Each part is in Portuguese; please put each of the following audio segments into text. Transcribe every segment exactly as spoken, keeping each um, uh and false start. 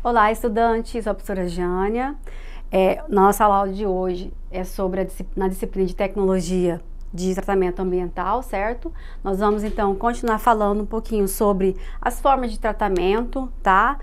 Olá, estudantes, sou a professora Jânia. É, nossa aula de hoje é sobre a disci- na disciplina de tecnologia de tratamento ambiental, certo? Nós vamos então continuar falando um pouquinho sobre as formas de tratamento, tá?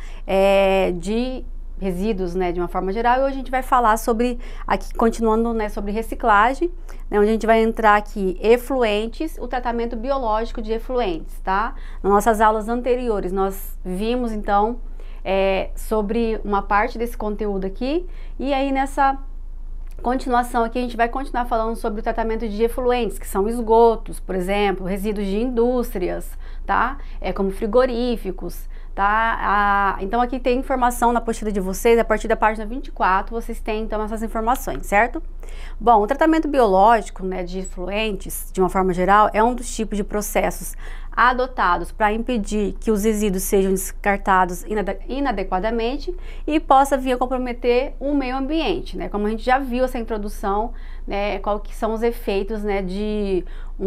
É, de resíduos, né, de uma forma geral, e hoje a gente vai falar sobre, aqui continuando, né, sobre reciclagem, né, onde a gente vai entrar aqui efluentes, o tratamento biológico de efluentes, tá? Nas nossas aulas anteriores nós vimos então é, sobre uma parte desse conteúdo aqui, e aí nessa continuação aqui a gente vai continuar falando sobre o tratamento de efluentes, que são esgotos, por exemplo, resíduos de indústrias, tá? É, como frigoríficos, tá? Ah, então aqui tem informação na apostila de vocês, a partir da página vinte e quatro, vocês têm então essas informações, certo? Bom, o tratamento biológico, né, de efluentes, de uma forma geral, é um dos tipos de processos adotados para impedir que os resíduos sejam descartados inade inadequadamente e possa vir a comprometer o meio ambiente, né? Como a gente já viu essa introdução, né, qual que são os efeitos, né, de um,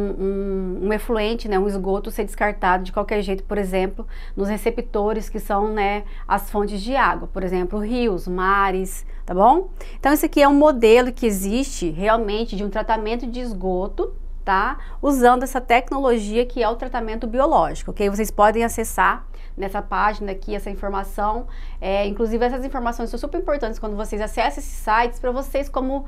um, um efluente, né, um esgoto ser descartado de qualquer jeito, por exemplo, nos receptores que são, né, as fontes de água, por exemplo, rios, mares, tá bom? Então esse aqui é um modelo que existe realmente de um tratamento de esgoto, tá? Usando essa tecnologia que é o tratamento biológico, ok? Vocês podem acessar nessa página aqui essa informação, é, inclusive essas informações são super importantes quando vocês acessam esses sites para vocês como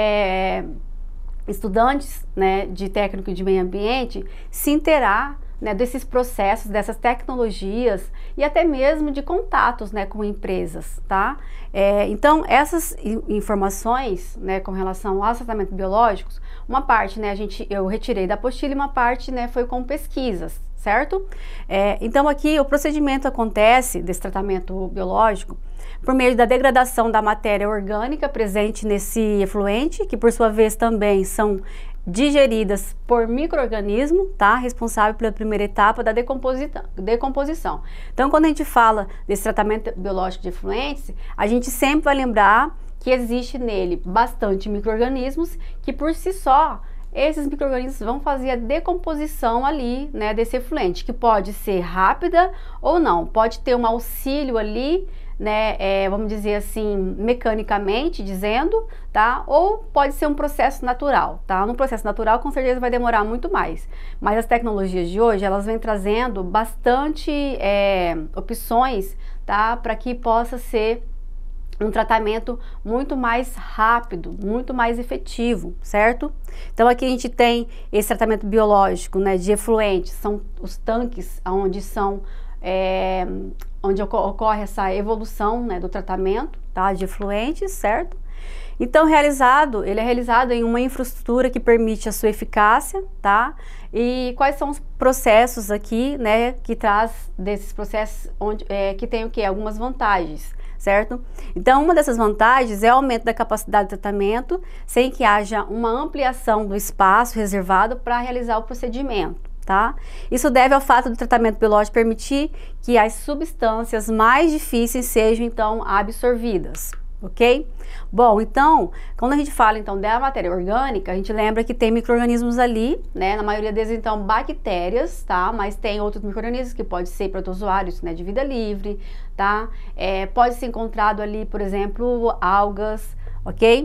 é, estudantes, né, de técnico de meio ambiente se inteirar, né, desses processos, dessas tecnologias e até mesmo de contatos, né, com empresas, tá? É, então, essas informações, né, com relação aos tratamentos biológicos, uma parte, né, a gente, eu retirei da apostila e uma parte, né, foi com pesquisas, certo? É, então, aqui o procedimento acontece desse tratamento biológico por meio da degradação da matéria orgânica presente nesse efluente, que por sua vez também são digeridas por micro-organismo, tá? Responsável pela primeira etapa da decomposição, decomposição. Então, quando a gente fala desse tratamento biológico de efluentes, a gente sempre vai lembrar que existe nele bastante micro-organismos que por si só, esses micro-organismos vão fazer a decomposição ali, né, desse efluente, que pode ser rápida ou não, pode ter um auxílio ali, né, é, vamos dizer assim, mecanicamente dizendo, tá? Ou pode ser um processo natural, tá? No processo natural, com certeza vai demorar muito mais. Mas as tecnologias de hoje, elas vêm trazendo bastante é, opções, tá? Para que possa ser um tratamento muito mais rápido, muito mais efetivo, certo? Então aqui a gente tem esse tratamento biológico, né, de efluentes, são os tanques onde são é, onde ocorre essa evolução, né, do tratamento, tá, de efluentes, certo? Então, realizado, ele é realizado em uma infraestrutura que permite a sua eficácia, tá? E quais são os processos aqui, né, que traz desses processos onde, é, que tem o quê? Algumas vantagens, certo? Então, uma dessas vantagens é o aumento da capacidade de tratamento, sem que haja uma ampliação do espaço reservado para realizar o procedimento. Tá? Isso deve ao fato do tratamento biológico permitir que as substâncias mais difíceis sejam então absorvidas, ok? Bom, então, quando a gente fala então da matéria orgânica, a gente lembra que tem micro-organismos ali, né? Na maioria deles então bactérias, tá? Mas tem outros micro-organismos que podem ser protozoários, né, de vida livre, tá? É, pode ser encontrado ali, por exemplo, algas, ok?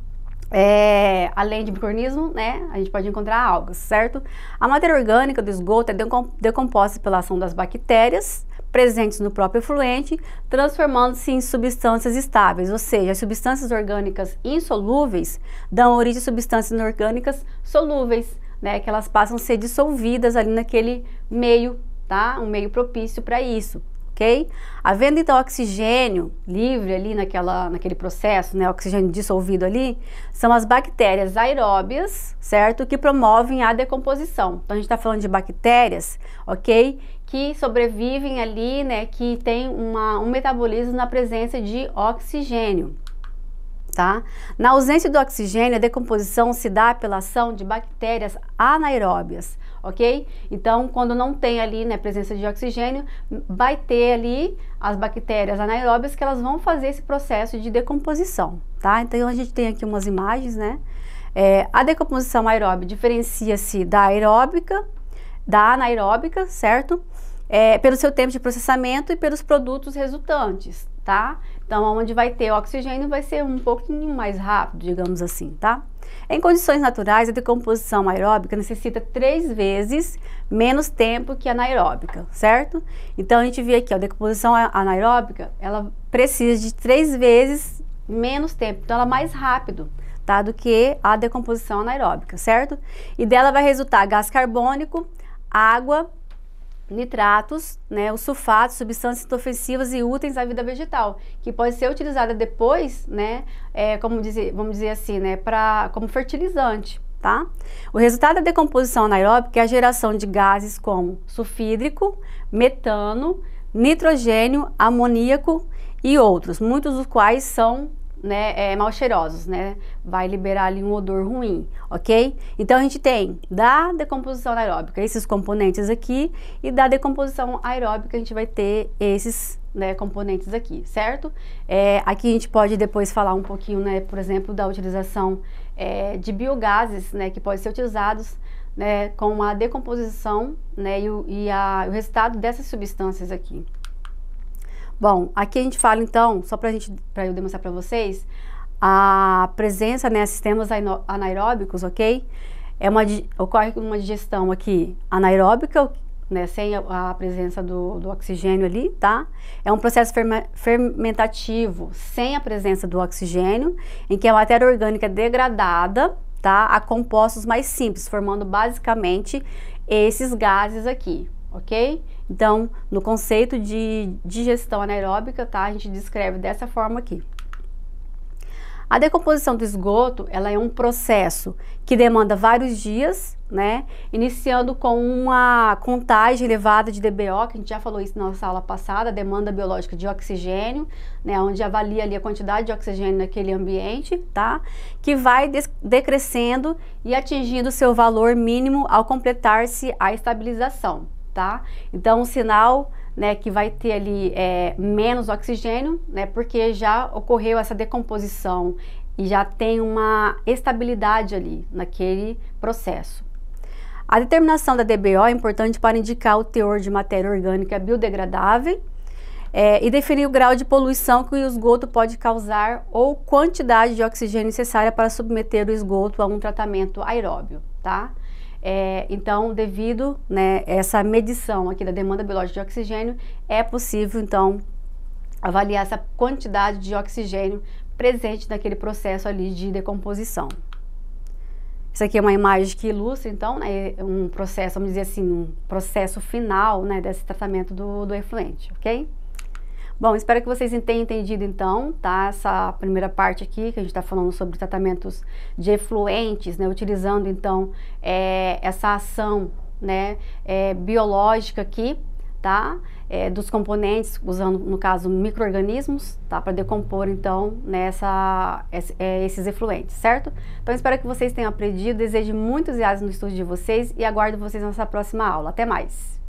É, além de micro-organismo, né, a gente pode encontrar algas, certo? A matéria orgânica do esgoto é decomposta pela ação das bactérias presentes no próprio efluente, transformando-se em substâncias estáveis, ou seja, as substâncias orgânicas insolúveis dão origem a substâncias inorgânicas solúveis, né, que elas passam a ser dissolvidas ali naquele meio, tá? Um meio propício para isso. Okay? Havendo então oxigênio livre ali naquela, naquele processo, né, oxigênio dissolvido ali, são as bactérias aeróbias, certo? Que promovem a decomposição. Então a gente está falando de bactérias, ok? Que sobrevivem ali, né, que tem uma, um metabolismo na presença de oxigênio. Tá? Na ausência do oxigênio, a decomposição se dá pela ação de bactérias anaeróbias, ok? Então, quando não tem ali, né, presença de oxigênio, vai ter ali as bactérias anaeróbias que elas vão fazer esse processo de decomposição, tá? Então, a gente tem aqui umas imagens, né? É, a decomposição aeróbica diferencia-se da aeróbica, da anaeróbica, certo? é, pelo seu tempo de processamento e pelos produtos resultantes, tá? Então, onde vai ter oxigênio vai ser um pouquinho mais rápido, digamos assim, tá? Em condições naturais, a decomposição aeróbica necessita três vezes menos tempo que a anaeróbica, certo? Então, a gente vê aqui, ó, a decomposição anaeróbica, ela precisa de três vezes menos tempo, então ela é mais rápido, tá, do que a decomposição anaeróbica, certo? E dela vai resultar gás carbônico, água, nitratos, né, os sulfatos, substâncias ofensivas e úteis à vida vegetal, que pode ser utilizada depois, né, é, como dizer, vamos dizer assim, né, pra, como fertilizante, tá? O resultado da decomposição anaeróbica é a geração de gases como sulfídrico, metano, nitrogênio, amoníaco e outros, muitos dos quais são, né, é, mal cheirosos, né, vai liberar ali um odor ruim, ok? Então a gente tem da decomposição anaeróbica esses componentes aqui e da decomposição aeróbica a gente vai ter esses, né, componentes aqui, certo? É, aqui a gente pode depois falar um pouquinho, né, por exemplo, da utilização é, de biogases, né, que podem ser utilizados, né, com a decomposição, né, e, o, e a, o resultado dessas substâncias aqui. Bom, aqui a gente fala então, só para gente, para eu demonstrar para vocês, a presença, né, sistemas anaeróbicos, ok? É uma, ocorre uma digestão aqui anaeróbica, né, sem a, a presença do, do oxigênio ali, tá? É um processo fermentativo sem a presença do oxigênio, em que a matéria orgânica é degradada, tá, a compostos mais simples, formando basicamente esses gases aqui, ok? Então, no conceito de digestão anaeróbica, tá, a gente descreve dessa forma aqui. A decomposição do esgoto, ela é um processo que demanda vários dias, né, iniciando com uma contagem elevada de D B O, que a gente já falou isso na nossa aula passada, demanda biológica de oxigênio, né, onde avalia ali a quantidade de oxigênio naquele ambiente, tá, que vai decrescendo e atingindo seu valor mínimo ao completar-se a estabilização. Tá? Então, o sinal, né, que vai ter ali é, menos oxigênio, né, porque já ocorreu essa decomposição e já tem uma estabilidade ali naquele processo. A determinação da D B O é importante para indicar o teor de matéria orgânica biodegradável é, e definir o grau de poluição que o esgoto pode causar ou quantidade de oxigênio necessária para submeter o esgoto a um tratamento aeróbio, tá? É, então, devido, né, essa medição aqui da demanda biológica de oxigênio, é possível, então, avaliar essa quantidade de oxigênio presente naquele processo ali de decomposição. Isso aqui é uma imagem que ilustra, então, né, um processo, vamos dizer assim, um processo final, né, desse tratamento do, do efluente, ok? Bom, espero que vocês tenham entendido então, tá? Essa primeira parte aqui, que a gente está falando sobre tratamentos de efluentes, né? Utilizando então é, essa ação, né, é, biológica aqui, tá? É, dos componentes, usando no caso micro-organismos, tá? Para decompor então nessa, é, esses efluentes, certo? Então espero que vocês tenham aprendido, desejo muitos reais no estudo de vocês e aguardo vocês nessa próxima aula. Até mais!